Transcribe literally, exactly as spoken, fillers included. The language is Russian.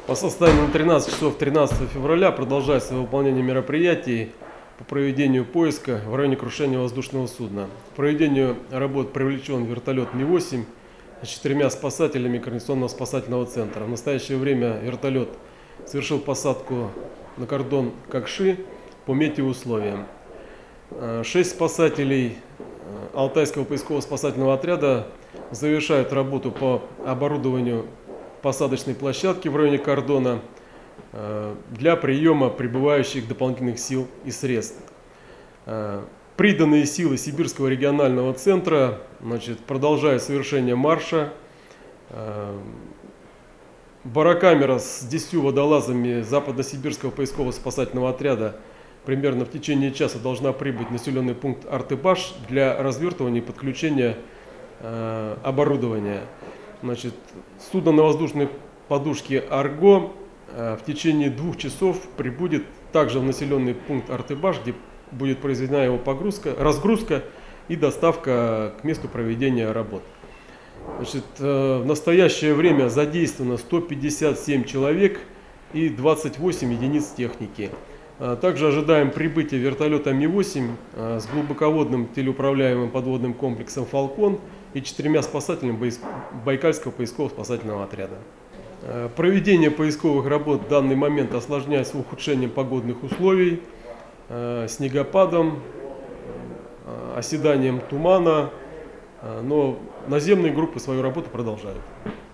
По состоянию на тринадцать часов тринадцатого февраля продолжается выполнение мероприятий по проведению поиска в районе крушения воздушного судна. К проведению работ привлечен вертолет Ми восемь с четырьмя спасателями Координационного спасательного центра. В настоящее время вертолет совершил посадку на кордон Кокши по метеоусловиям. Шесть спасателей Алтайского поисково-спасательного отряда завершают работу по оборудованию посадочной площадки в районе кордона для приема прибывающих дополнительных сил и средств. Приданные силы Сибирского регионального центра значит, продолжают совершение марша. Барокамера с десятью водолазами Западно-Сибирского поисково-спасательного отряда примерно в течение часа должна прибыть в населенный пункт Артыбаш для развертывания и подключения э, оборудования. Значит, судно на воздушной подушке «Арго» э, в течение двух часов прибудет также в населенный пункт Артыбаш, где будет произведена его погрузка, разгрузка и доставка к месту проведения работ. Значит, э, в настоящее время задействовано сто пятьдесят семь человек и двадцать восемь единиц техники. Также ожидаем прибытия вертолета Ми восемь с глубоководным телеуправляемым подводным комплексом «Фалкон» и четырьмя спасателями Байкальского поисково-спасательного отряда. Проведение поисковых работ в данный момент осложняется ухудшением погодных условий, снегопадом, оседанием тумана, но наземные группы свою работу продолжают.